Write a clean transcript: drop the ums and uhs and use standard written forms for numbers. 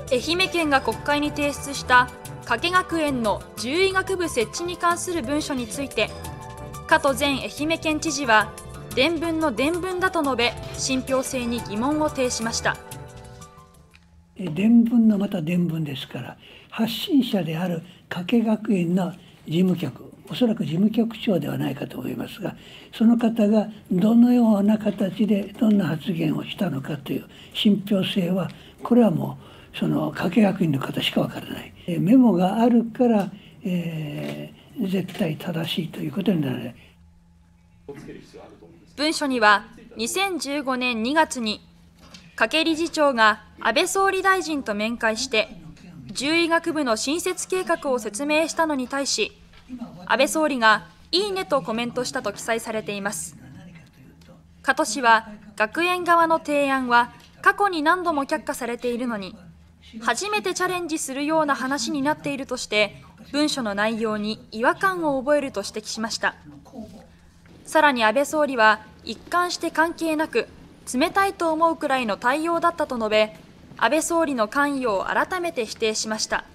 愛媛県が国会に提出した加計学園の獣医学部設置に関する文書について、加藤前愛媛県知事は伝聞の伝聞だと述べ、信憑性に疑問を呈しました。 伝聞のまた伝聞ですから、発信者である加計学園の事務局、おそらく事務局長ではないかと思いますが、その方がどのような形でどんな発言をしたのかという信憑性は、これはもうその加計学院の方しかわからない。メモがあるから、絶対正しいということにならない。 文書には2015年2月に加計理事長が安倍総理大臣と面会して獣医学部の新設計画を説明したのに対し、安倍総理がいいねとコメントしたと記載されています。加藤氏は、学園側の提案は過去に何度も却下されているのに、初めてチャレンジするような話になっているとして、文書の内容に違和感を覚えると指摘しました。さらに安倍総理は、一貫して関係なく、冷たいと思うくらいの対応だったと述べ、安倍総理の関与を改めて否定しました。